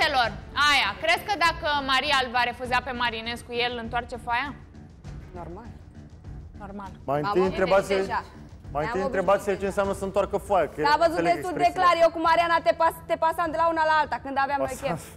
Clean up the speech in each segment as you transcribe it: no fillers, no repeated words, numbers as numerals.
Fetelor, aia, crezi că dacă Maria îl va refuza pe Marinescu, el întoarce foaia? Normal. Normal. Mai întâi întrebați-l ce înseamnă să întoarcă foaia. S-a văzut destul de clar, eu cu Mariana te pasam de la una la alta, când aveam noi chef.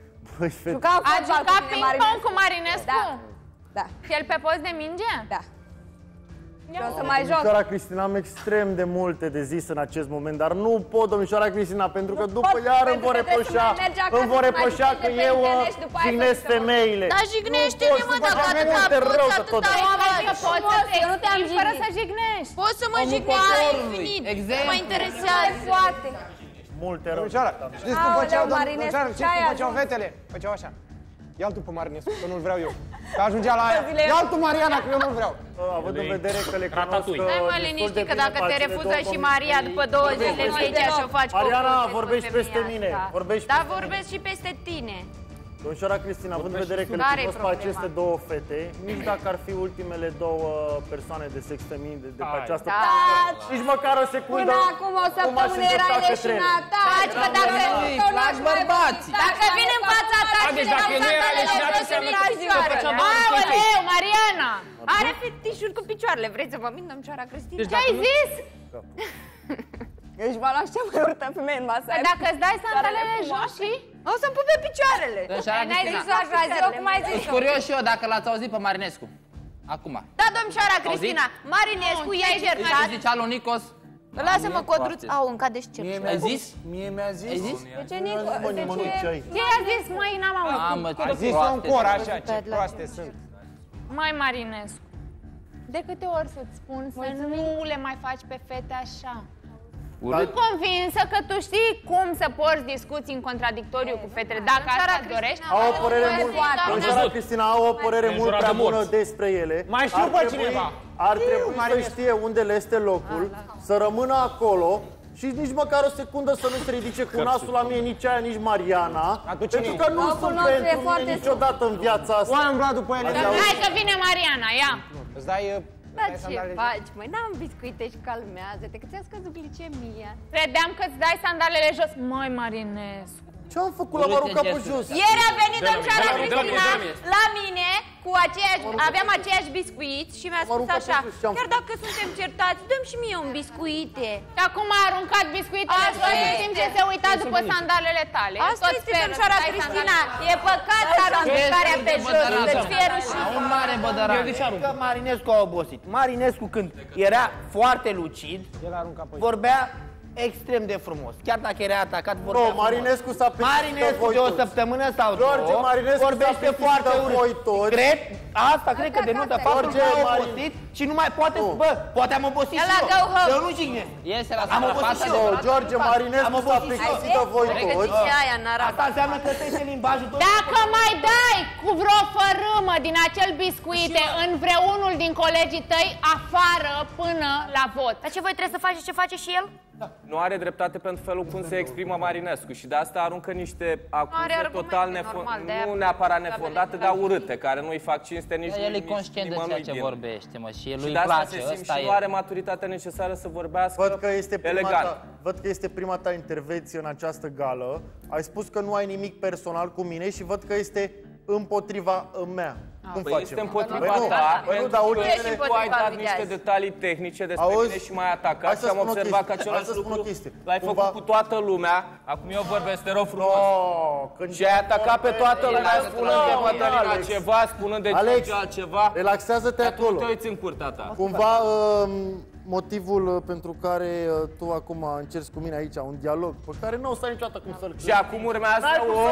A jucat ping-pong cu Marinescu? Da. Și el pe post de minge? Da. Eu o să mai joc. Domnișoara Cristina, am extrem de multe de zis în acest moment, dar nu pot, domnișoara Cristina, pentru că după iar îmi vor reproșa că eu jignesc femeile. Dar jignește-ne, mă, dacă atâta poți, atâta Eu nu te-am jignit. Fără să jignești. Poți să mă jignești la infinit. Nu mă interesează. Poate. Multe rău. Domnișoara, știți cum făceau fetele? Făceau așa. Ia-l tu pe Marinescu, că nu-l vreau eu. Că ajungea la aia. Ia-l tu, Mariana, că eu nu-l vreau. Având în vedere că le cunosc Stai mă liniștit, că dacă te refuză și Maria după 2 zile de aici și o faci cu Mariana, vorbești peste mine. Dar vorbesc și peste tine. Domnișoara Cristina, având în vedere că le cunosc pe aceste două fete, nici dacă ar fi ultimele două persoane de sex feminin de pe această planetă, nici măcar o secundă. Până acum o săptămână erai leșinat. Taci, că lași bărbații. Dacă vin în fața ta și deci dacă nu era leșinat, înseamnă că Aoleu, Mariana! are fetișuri cu picioarele. Vreți să vă mint, domnișoara Cristina? Ce ai zis? Ești va lua cea mai urâtă femeie în masă. Dacă îți dai sandalele jos și... O să-mi pupe picioarele. N-ai zis așa, zi-o cum ai zis. Sunt curios și eu dacă l-ați auzit pe Marinescu. Acum. Da, domnișoara Cristina, Marinescu i-a certat. Ce zicea lui Nicos? Lasă-mă, Codruț. Au, încă deștept. Ai zis? Mie mi-a zis. Ai zis? De ce, Nico? Ce i-a zis, măi, n-am auzit? A zis-o în cor așa, ce proaste sunt. Mai Marinescu, de câte ori să-ți spun să nu le mai faci pe fete așa? Sunt convinsă că tu știi cum să porți discuții în contradictoriu cu fetele, dacă asta dorești. Au o părere mult, domnișoara Cristina, au o părere mult prea bună despre ele. Mai știu pe cineva. Ar trebui să știe unde le este locul, să rămână acolo și nici măcar o secundă să nu se ridice cu nasul la mine, nici aia, nici Mariana. Pentru că nu sunt pentru mine niciodată în viața asta. Oameni umblat după ele. Hai că vine Mariana, ia! Îți dai... Dar ce faci, măi? N-am biscuite și calmează-te, că ți-a scăzut glicemia. Credeam că îți dai sandalele jos. Măi, Marinescu. Ce-am făcut? L-am aruncat pe jos. Ieri a venit domnișoara Cristina la mine cu aceeași, aveam aceiași biscuiți și mi-a spus așa, chiar dacă suntem certați, dăm și mie un biscuite. Și acum a aruncat biscuitele jos în timp ce se uita după sandalele tale. Asta este, domnișoara Cristina, e păcat să arunci mâncarea pe jos, să-ți fie rușine. Un mare bădăran. Că Marinescu a obosit. Marinescu când era foarte lucid, vorbea extrem de frumos. Chiar dacă era atacat, vorbea frumos. Marinescu s-a plictisit. Marinescu de o săptămână sau George, două Marinescu vorbește foarte urât. Cred, asta cred că denotă faptul că a obosit și nu mai poate, bă, poate am obosit și eu. Eu nu jignesc. Iese la Am obosit și eu. George, Marinescu s-a plictisit de voi toți. Asta înseamnă că ăsta este limbajul tot. Dacă mai dai cu vreo fărâmă din acel biscuite în vreunul din colegii tăi, afară până la vot. Dar ce voi trebuie să faceți ce face și el? Nu are dreptate pentru felul cum se exprimă Marinescu și de asta aruncă niște acuze total nu neapărat nefondate, dar urâte, care nu-i fac cinste nici el e conștient de ceea ce vorbește, mă, și lui îi place, ăsta și nu are maturitatea necesară să vorbească elegant. Văd că este prima ta intervenție în această gală. Ai spus că nu ai nimic personal cu mine și văd că este împotriva mea. Cum facem? Este împotriva ta, pentru că tu ai dat niște detalii tehnice despre mine și m-ai atacat și am observat că același lucru l-ai făcut cu toată lumea. Acum eu vorbesc, te rog frumos. Și ai atacat pe toată lumea spunând de Mădălina ceva, spunând de George altceva. Relaxează-te acolo. Te uiți în curtea ta. Cumva motivul pentru care tu acum încerci cu mine aici un dialog pe care nu o să ai niciodată cum să-l câștigi. Și acum urmează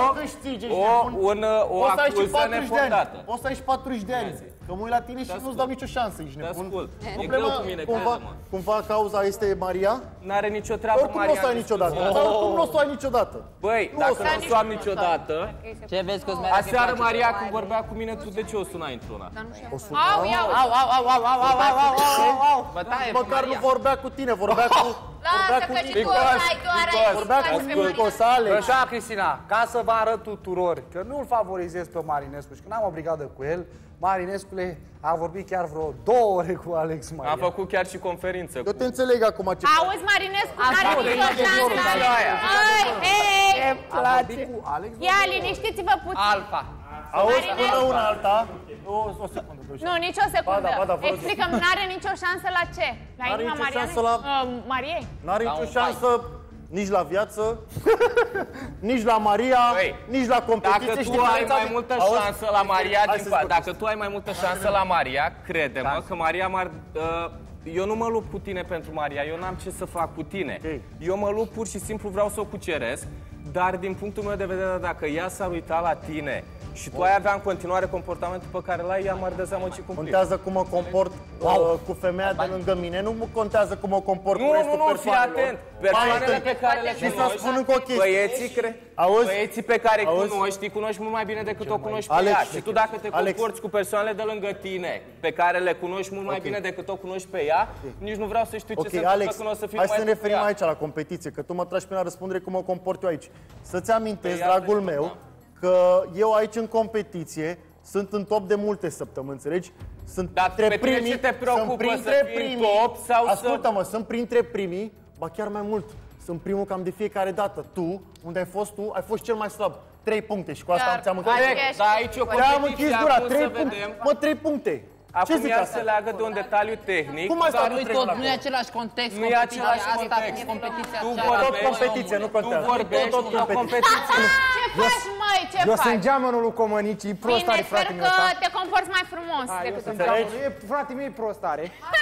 o acuză nefondată. O să ai și 40 de ani. Că mă uit la tine și nu-ți dau nicio șansă, ești nebun. E greu cu mine, crede-mă. Cumva cauza este Maria? N-are nicio treabă Maria. Oricum nu o să ai niciodată. Oricum nu o să ai niciodată. Băi, dacă nu o am niciodată. Ce vezi că aseară Maria când vorbea cu mine, tu de ce o sunai într-una? Au, măcar nu vorbea cu tine, vorbea cu Lasă că și tu ai doar Vorbea cu Nicos, Alex. Așa, Cristina, ca să vă arăt tuturor că nu-l favorizez pe Marinescu și că n-am o brigadă cu el, Marinescule a vorbit chiar vreo 2 ore cu Alex Marian. Am făcut chiar și conferință. Eu te înțeleg acum ce... Auzi, Marinescu, n-are nicio șansă. Hei! Ia, liniștiți-vă puțin. Alfa. Auzi, până una alta... O secundă. Nu, nici o secundă. Ba da, Explică-mi, n-are nicio șansă la ce? La inima Mariei? N-are nicio șansă nici la viață, nici la Maria, nici la competiție. Dacă tu ai mai multă șansă la Maria, dacă tu ai mai multă șansă la Maria, crede-mă că Maria m-ar... Eu nu mă lupt cu tine pentru Maria, eu n-am ce să fac cu tine. Eu mă lupt pur și simplu, vreau să o cuceresc, dar din punctul meu de vedere, dacă ea s-ar uita la tine și tu ai avea în continuare comportamentul pe care l-ai, ea m-ar dezamăgi cumplit. Contează cum mă comport cu femeia de lângă mine, nu contează cum mă comport cu restul persoanelor. Fii atent. Persoanele pe care le cunoști, băieții pe care îi cunoști, îi cunoști mult mai bine decât o cunoști pe ea. Și tu dacă te comporți cu persoanele de lângă tine, pe care le cunoști mult mai bine decât o cunoști pe ea, nici nu vreau să știu ce se întâmplă când o să fiu mai... Hai să ne referim aici la competiție, că tu mă tragi pe la răspundere cum mă comport eu aici. Să-ți amintesc, dragul meu, că eu aici în competiție sunt în top de multe săptămâni, înțelegi? Sunt printre primii, te preocupă să fii în top sau ascultă-mă, sunt printre primii, ba chiar mai mult. Sunt primul cam de fiecare dată. Tu, unde ai fost tu, ai fost cel mai slab. 3 puncte și cu asta ți-am închis. Dar aici o competiție, acum să vedem. Mă, 3 puncte. Acum ea se leagă de un detaliu tehnic. Cum ai Dar nu e același context. Nu e același context. Competiția tot competiție, nu contează. Tu vorbești tot competiție. Ce faci, măi, ce faci? Eu sunt geamănul lui Comănicii, prostare, frate meu. Bine, sper că te comporți mai frumos decât un Frate meu e prostare.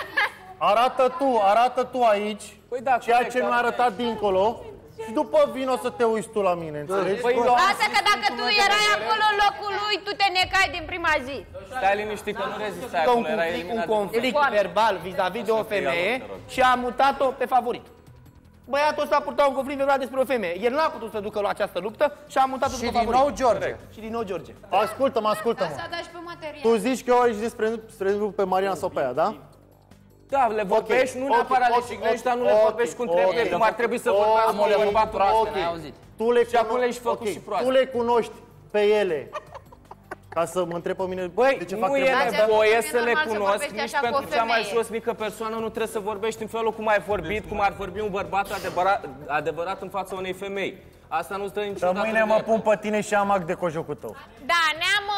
Arată tu aici ceea ce nu a arătat dincolo. Și după vin o să te uiți tu la mine, înțelegi? Lasă că dacă tu erai acolo în locul lui, tu te necai din prima zi. Stai liniștit că nu rezistai acolo, era eliminat. Un conflict verbal vis-a-vis de o femeie și a mutat-o pe favorit. Băiatul ăsta a purtat un conflict verbal despre o femeie. El n-a putut să ducă la această luptă și a mutat-o pe favorit. Și din nou George. Și din nou George. Ascultă-mă. Tu zici că eu aici despre pe Mariana sau pe ea, da? Da, le vorbești, nu neapărat le cignești, dar nu le vorbești cum trebuie, cum ar trebui să vorbească bărbatul ăsta. Și acum le-ai făcut și proaste. Tu le cunoști pe ele. Ca să mă întreb pe mine, băi, nu e nevoie să le cunosc nici pentru cea mai josnică persoană, nu trebuie să vorbești în felul cum ai vorbit, cum ar vorbi un bărbat adevărat în fața unei femei. Asta nu stă niciodată. Mâine mă pun pe tine și am act de cojocul tău. Da, ne-am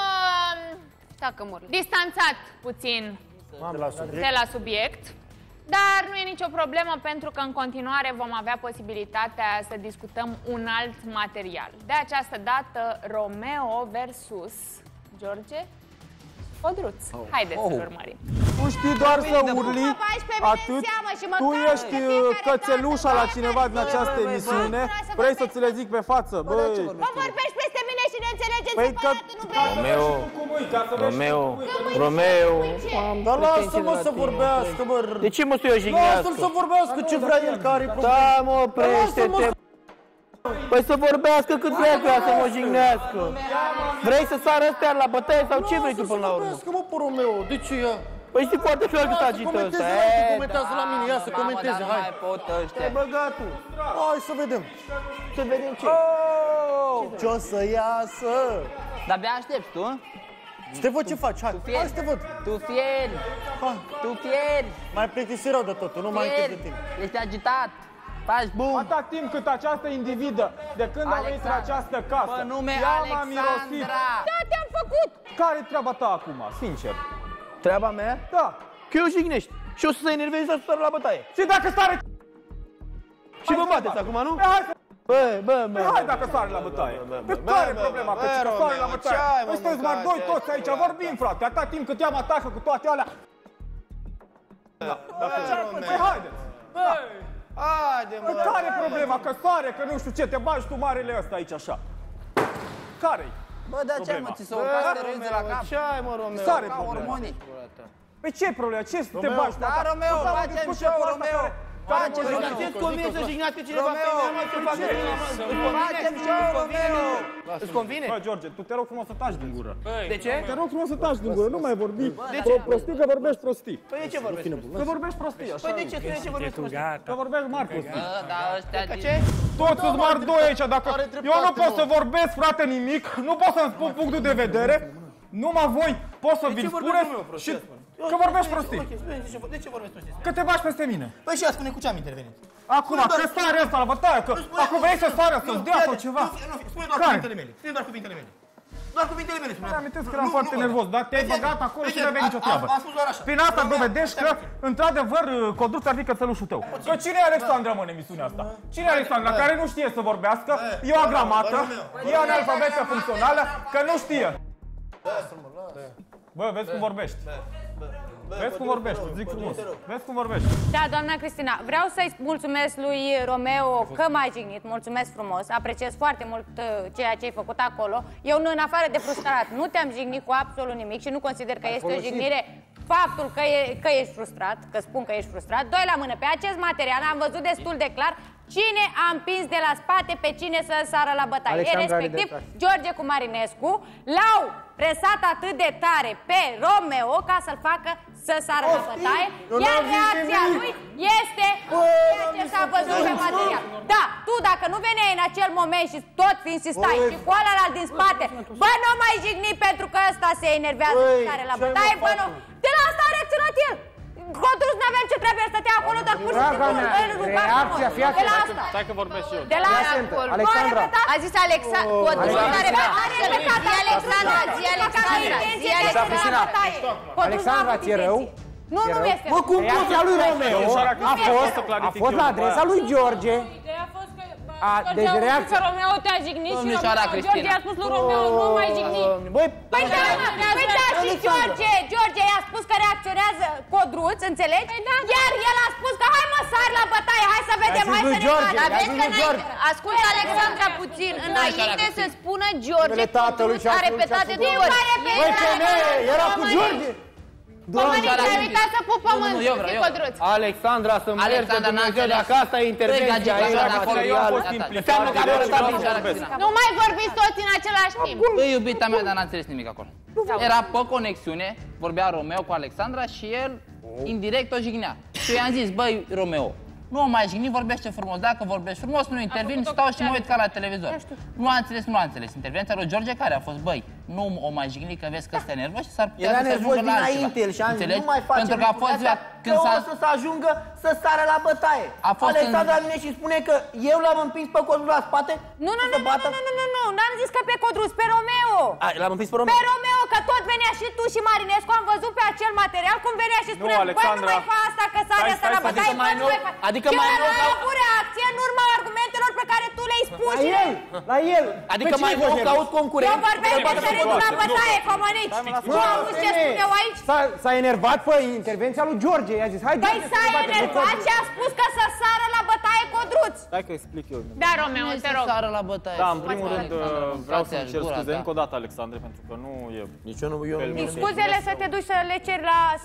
distanțat puțin de la subiect, dar nu e nicio problemă pentru că în continuare vom avea posibilitatea să discutăm un alt material. De această dată, Romeo versus George Codruț. Haideți să-l urmărim. Tu știi doar să urli, atât. Tu ești cățelușa la cineva din această emisiune. Vrei să ți le zic pe față, băi. Mă vorbești peste mine și ne înțelegeți separat, Romeo. Dar lasă-mă să vorbească, mă. De ce mă stui eu jignească? Lasă-l să vorbească ce vrea el, care e problema. Da, mă, oprește-te. Păi să vorbească cât vrea că să mă jignească. Vrei să sară ăstea la bătaie sau ce vrei tu până la urmă? Lasă-mă, mă, pe Romeo, de ce ea? Păi știi foarte clar că s-a agită ăsta. Comentează la mine, ia să comenteze, hai. Te-ai băgat tu. Hai să vedem. Să vedem ce. Ce o să iasă? De-abia aștepți tu? Și te văd ce faci, hai să te văd. Tu fieri. Mai plictisi rău de totul, nu mai încât de tine. Ești agitat. Faci bum. Atâta timp cât această individă, de când a venit în această casă, pe nume ea m-a mirosit. Da, te-am făcut! Care-i treaba ta acum, sincer? Treaba mea? Da. Că eu jignești. Și o să se enervezi să sară la bătaie. Și dacă stare... Și vă bateți acum, nu? Bă, hai dacă sare la bătaie. Care e problema că sare la bătaie? Păi sunteți mari doi toți aici, vorbim, frate. Atâta timp cât ea mă atacă cu toate alea. Păi haideți. Haide, mă. Care-i problema? Că sare, că nu știu ce, te bagi tu marele ăsta aici așa. Care-i? Bă, dar ce ai, mă, ți s-o casteruiți la cap? Ce ai, mă, Romeo? Sare problema. Hormonii. Păi ce-i problema? Ce să te bagi? Da, Romeo, facem show, Romeo. Sunteți convins să jignați pe cineva pe mine, să facă facem show, Romeo! Îți convine? Bă, George, tu te rog frumos să taci din gură. De ce? Te rog frumos să taci din gură, nu mai vorbi prostii, că vorbești prostii. Păi de ce vorbești? Că vorbești prostii, așa. Păi de ce? De ce vorbești prostii? Că vorbești mari prostii. Da, ăștia din... Ce? Toți sunt mari doi aici, dacă eu nu pot să vorbesc, frate, nimic, nu pot să-mi spun punctul de vedere, numai voi pot să vi-l spuneți și că vorbești prostii. De ce vorbești prostii? Că te bași peste mine. Păi și spune cu ce am intervenit? Acum, că sare asta la bătaie, că acum vrei să sară, să-ți dea sau ceva. Spune doar cuvintele mele. Spune doar cuvintele mele. Doar cuvintele mele spune. Îmi amintesc că eram foarte nervos, dar te-ai băgat acolo și nu aveai nicio treabă. Am spus doar așa. Prin asta dovedești că, într-adevăr, Codruț ar fi cățelușul tău. Că cine e Alexandra, mă, în emisiunea asta? Cine e Alexandra, care nu știe să vorbească, e o agramată, e analfabetă funcțională, că nu știe. Bă, vezi cum vorbești. Vezi cum vorbești, îți zic frumos. Vezi cum vorbești. Da, doamna Cristina, vreau să-i mulțumesc lui Romeo că m-a jignit, mulțumesc frumos, apreciez foarte mult ceea ce ai făcut acolo. Eu, în afară de frustrat, nu te-am jignit cu absolut nimic și nu consider că este o jignire faptul că ești frustrat, că spun că ești frustrat. Doi la mână, pe acest material am văzut destul de clar cine a împins de la spate pe cine să sară la bătaie. Respectiv, George cu Marinescu l-au presat atât de tare pe Romeo ca să-l facă să sară la bătaie, iar reacția lui este ceea ce s-a văzut pe material. Da, tu dacă nu veneai în acel moment și tot insistai și cu ălălalt din spate, bă, nu mai jigni pentru că ăsta se enervează și sare la bătaie, bă, nu. De la asta a reacționat el. Codruț n-aveam ce treabă, el stătea acolo, dar pur și simplu îl ruga frumos. De la asta. Stai că vorbesc și eu. De la Alexandra. A zis Alexandra. Codruț a repetat. Zi Alexandra, zi Alexandra. Alexandra, ți-e rău? Nu, nu este. Mă, cum reacția lui Romeo a fost la adresa lui George. Deci reacția... Că Romeo te-a jignit și George a spus lui Romeo, nu mai jigni. Păi da, și George i-a spus că reacționează Codruț, înțelegi? Iar el a spus că hai mă sari la bătaie, hai să vedem, hai să ne facem. Dar vezi că ascultă Alexandra puțin, înainte să spună George, Codruț a repetat de două ori. Băi, femeie, era cu George! Pămâniți, ai uitat să pup pământul, știi, Codruț. Alexandra, să mergi pe Dumnezeu, dacă asta e intervenția ei materială. Înseamnă că a arătat bine. Nu mai vorbiți toți în același timp. Băi, iubita mea, dar n-a înțeles nimic acolo. Era pe conexiune, vorbea Romeo cu Alexandra și el indirect o jignea. Și eu i-am zis, băi, Romeo, nu o mai jigni, vorbește frumos. Dacă vorbești frumos, nu intervin, stau și mă uit ca la televizor. Nu a înțeles. Intervenția lui George care a fost, băi, nu o mai jigni că vezi că stă nervos și s-ar putea să se ajungă la altceva. Înainte el și am zis, nu mai face pentru că a fost ziua când o să se ajungă să sară la bătaie. Alexandra vine și spune că eu l-am împins pe Codruț la spate. Nu, n-am zis că pe Codruț, pe Romeo. L-am împins pe Romeo? Pe Romeo, că tot venea și tu și Marinescu, am văzut pe acel material cum venea și spunea, băi, nu mai fa asta, că sare asta la bătaie, băi, nu mai fa. Adică mai nou a avut reacție în urma argumentelor pe care tu le-ai spus. La el! Adică mai nou caut concurent. Eu vorbesc de săritul la bătaie, comănici. Nu auzi ce spun eu aici? S-a enervat pe intervenția lui George, i-a zis, hai Păi s-a enervat și a spus că să sară la bătaie Codruț. Stai că explic eu. Da, Romeo, te rog. Sară la bătaie. Da, în primul rând vreau să-mi cer scuze încă o dată, Alexandre, pentru că nu e... Nici eu nu... Scuzele să te duci să le ceri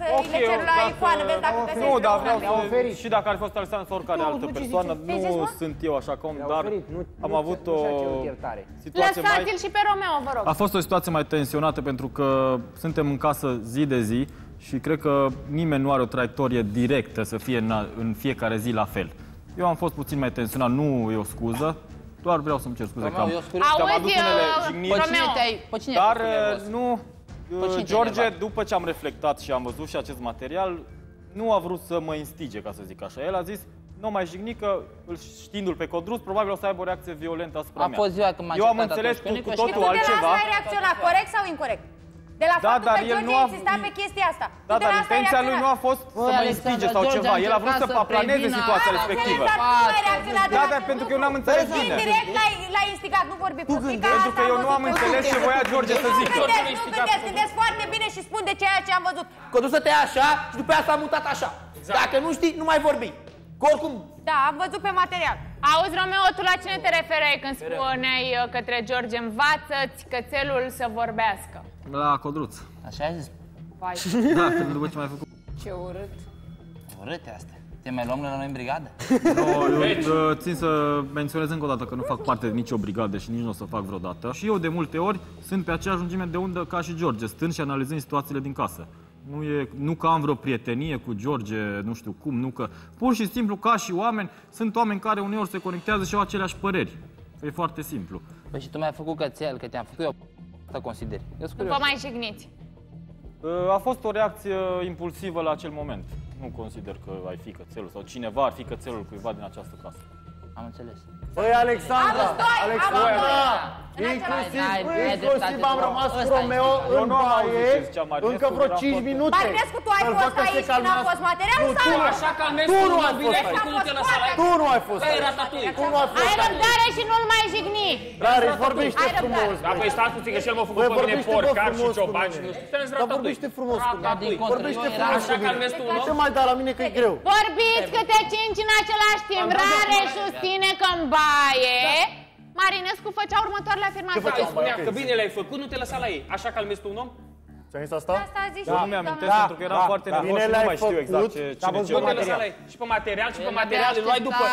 la icoană, vezi dacă găsești. Nu, dar vreau să... Și dacă ar fi fost Alexandru sau oricare altă persoană, nu sunt eu așa cum, dar am avut o situație mai... Lăsați-l și pe Romeo, vă rog. A fost o situație mai tensionată pentru că suntem în casă zi de zi și cred că nimeni nu are o traiectorie directă să fie în fiecare zi la fel. Eu am fost puțin mai tensionat, nu e o scuză, doar vreau să-mi cer scuze că am adus unele jigniri. Dar nu, George, după ce am reflectat și am văzut și acest material, nu a vrut să mă instige, ca să zic așa. El a zis, nu mai jigni că, știindu-l pe Codruț, probabil o să aibă o reacție violentă asupra mea. A fost ziua când m-a Eu am înțeles cu totul altceva. Și tu de la asta ai reacționat, corect sau incorect? De la faptul că George insista pe chestia asta. Da, dar intenția lui nu a fost să mă instige sau ceva. El a vrut să aplaneze situația respectivă. Da, dar pentru că eu n-am înțeles bine. Indirect l-ai instigat, nu vorbi cu frica. Pentru că eu nu am înțeles ce voia George să zică. Gândesc foarte bine și spun de ceea ce am văzut. Codruț să te ia așa și după aia s-a mutat așa. Dacă nu știi, nu mai vorbi. Oricum. Da, am văzut pe material. Auzi, Romeo, tu la cine te referai când spuneai către George, învață-ți cățelul să vorbească? La Codruț. Așa ai zis? Vai. Da, după ce m-ai făcut. Ce urât. Urâte astea. Te mai luăm la noi în brigadă? Eu țin să menționez încă o dată că nu fac parte de nicio brigadă și nici nu o să fac vreodată. Și eu de multe ori sunt pe aceeași lungime de undă ca și George, stând și analizând situațiile din casă. Nu că am vreo prietenie cu George, nu știu cum, nu că... Pur și simplu, ca și oameni, sunt oameni care uneori se conectează și au aceleași păreri. E foarte simplu. Păi și tu mi-ai făcut cățel, că te-am făcut eu, să consideri. Nu vă mai jigniți. A fost o reacție impulsivă la acel moment. Nu consider că ai fi cățelul sau cineva ar fi cățelul cuiva din această casă. Am înțeles. Băi, Alexandra! Inclusiv am rămas cu Romeo în baie încă vreo 5 minute. Marinescu, tu ai fost aici când a fost material sau? Așa calmezi tu, nu ai fost aici. Tu nu ai fost aici. Ai răbdare și nu-l mai jigni. Rareș, vorbește frumos. Da, păi stați puțin că și el m-a făcut pe mine porcar și cioban și nu știu. Dar vorbește frumos cu mine. Vorbește frumos Așa calmezi tu, nu? Nu te mai da la mine că e greu. Vorbiți câte 5 în același timp. Rareș susține că în baie Marinescu făcea următoarele afirmații. Ce spunea că bine le-ai făcut, nu te lăsa la ei. Așa calmezi tu un om? Ți-ai zis asta? Asta a zis Nu mi-amintesc pentru că eram foarte nervos și nu mai știu exact ce nu te lăsa la ei. Și pe material, și pe material, îl luai după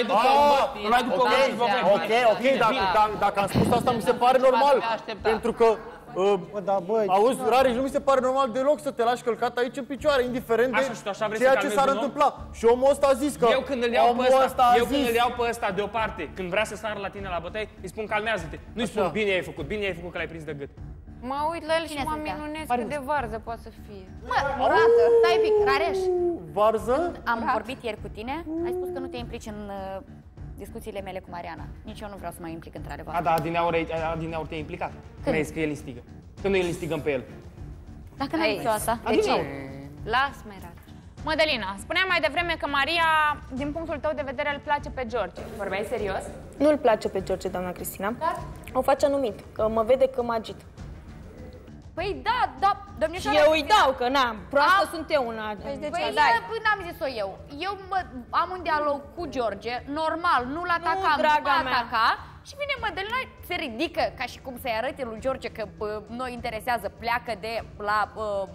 Ok, dacă am spus asta mi se pare normal. Pentru că auzi, Rareș, nu mi se pare normal deloc să te lași călcat aici în picioare, indiferent de ceea ce s-ar întâmpla. Și omul ăsta a zis că eu când îl iau pe ăsta deoparte, când vrea să sară la tine la bătaie, îi spun calmează-te. Nu-i spun bine ai făcut că l-ai prins de gât. Mă uit la el și mă minunesc cât de varză poate să fie. Mă, Murată, stai un pic, Rareș. Varză? Am vorbit ieri cu tine, ai spus că nu te implici în discuțiile mele cu Mariana. Nici eu nu vreau să mă implic într-adevăr. Da, adineauri te-ai implicat. Când ai zis că el instigă. Când noi îl instigăm pe el. Dacă n-ai zis eu asta. De ce? Las-mă, Rareș. Mădălina, spuneam mai devreme că Maria, din punctul tău de vedere, îl place pe George. Vorbeai serios? Nu-l place pe George, doamna Cristina. Dar? O face anumit, că mă vede că mă agit. Păi da, domnișoara... Și eu îi dau, că n-am, proastă sunt eu una. Păi n-am zis-o eu. Eu am un dialog cu George, normal, nu-l atacam, nu mă ataca. Și vine Mădălina, se ridică ca și cum să-i arăte lui George că noi interesează, pleacă de la...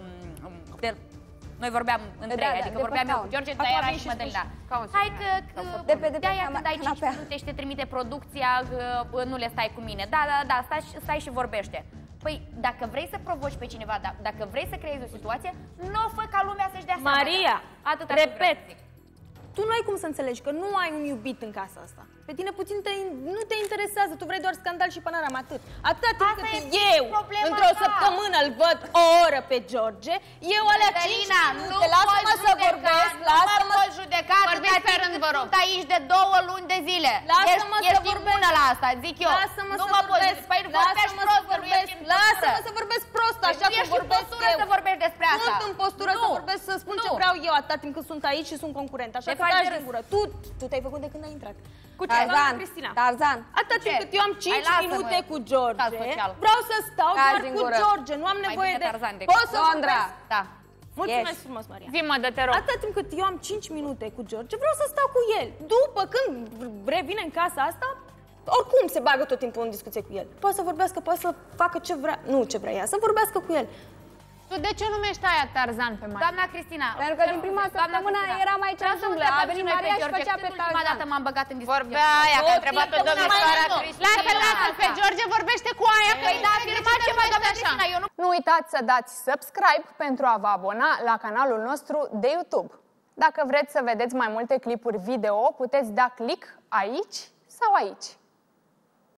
Noi vorbeam între ei, adică vorbeam eu cu George, dar era și Mădălina. Hai că de-aia când ai 5 minute și te trimite producția, nu le stai cu mine. Da, stai și vorbește. Păi, dacă vrei să provoci pe cineva, dacă vrei să creezi o situație, nu o fă ca lumea să-și dea seama. Maria, repet, tu nu ai cum să înțelegi că nu ai un iubit în casa asta. Pe tine puțin nu te interesează, tu vrei doar scandal și panorama, atât. Atâta timp cât eu, într-o săptămână, îl văd o oră pe George, eu alea 5 minute, lasă-mă să vorbesc, lasă-mă să judeca, vorbiți pe rând, vă rog. Sunt aici de 2 luni de zile. Lasă-mă să vorbesc la asta, zic eu. Lasă-mă să vorbesc, lasă-mă să vorbesc prost, așa cum vorbesc eu. Să vorbești despre asta. Sunt în postură să vorbesc, să spun ce vreau eu, atâta timp cât sunt aici și sunt concurent, așa că taci din gură. Tu te-ai făcut de când ai intrat. Cu ce? Tarzan. Atâta timp cât eu am 5 minute cu George, vreau să stau doar cu George, nu am nevoie de... Poți să vorbesc? Da. Mulțumesc frumos, Maria. Zi-mă, te rog. Atâta timp cât eu am 5 minute cu George, vreau să stau cu el. După când revine în casa asta, oricum se bagă tot timpul în discuție cu el. Poate să vorbească, poate să facă ce vrea, nu ce vrea ea, să vorbească cu el. Tu de ce numești aia Tarzan pe Maria? Doamna Cristina, pentru că din prima săptămână eram aici în junglă, a venit Maria și făcea pe Tarzan. Prima dată m-am băgat în discuție. Vorbea aia, că a întrebat-o domnișoara Cristina. Lasă-l pe George, vorbește cu aia, că da, afirma ceva, doamna Cristina, eu nu... Nu uitați să dați subscribe pentru a vă abona la canalul nostru de YouTube. Dacă vreți să vedeți mai multe clipuri video, puteți da click aici sau aici.